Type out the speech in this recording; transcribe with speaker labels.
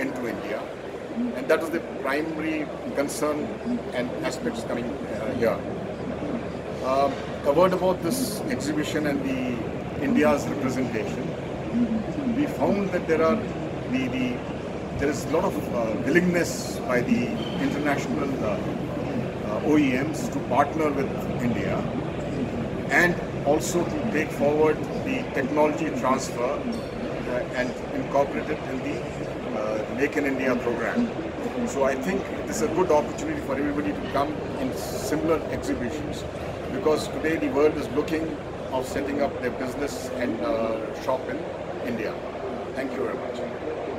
Speaker 1: into India. And that was the primary concern and aspects coming here. A word about this exhibition and the India's representation. We found that there is a lot of willingness by the international OEMs to partner with India and also to take forward the technology transfer and incorporate it in the Make in India program. So I think this is a good opportunity for everybody to come in similar exhibitions, because today the world is looking of setting up their business and shop in India. Thank you very much.